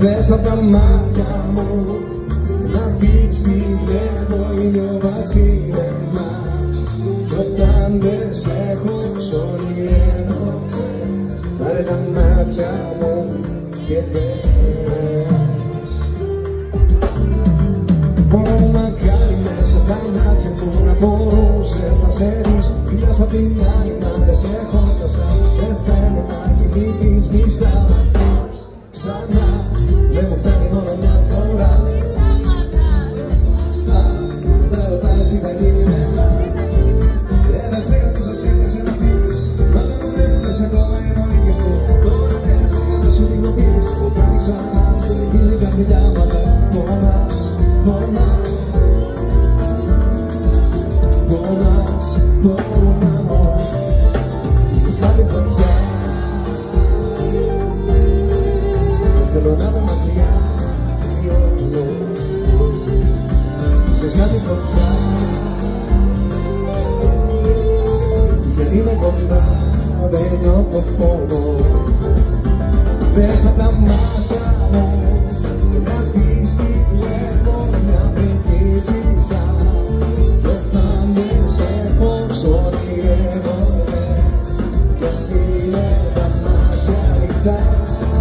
Δες απ' τα μάτια μου να δεις τι βλέπω, είναι ο βασίλεμα. Κι όταν δεν σ' έχω ξονιέμαι, πάρε τα μάτια μου και δες. Μπορώ μακάρι μέσα τα μάτια που να μπορούσες να σε δεις. Μίλας απ' την άλλη μα δεν σε έχω τόσα. Δεν θέλω να κυλήθεις, μη σταματάς ξανά. Δεν μου φέρνει μόνο μια φορά. Θα ρωτάς τι θα γίνει με εμάς. Ένας έκατος σκέφτεσαι να φύγεις. Μάλλον δεν μου λες ακόμα είναι ο ίδιος μου. Τώρα έρχομαι να σου τυποποιείς. Που κάνει ξανά, σου λυγίζει η καρδιά μου. Πονάς, πονάς, πονάς, πονάς. Είσαι σαν τη φωτιά. Θέλω να είμαι μακριά, λιώνω. Είσαι σαν τη φωτιά. Γιατί είμαι κοντά, δεν νιώθω φόνο. Δες απ' τα μάτια μου να δεις τι βλέπω, μια πριγκίπισσα. Κι όταν δεν σε έχω ξονιέμαι, κι εσύ με τα μάτια ανοιχτά.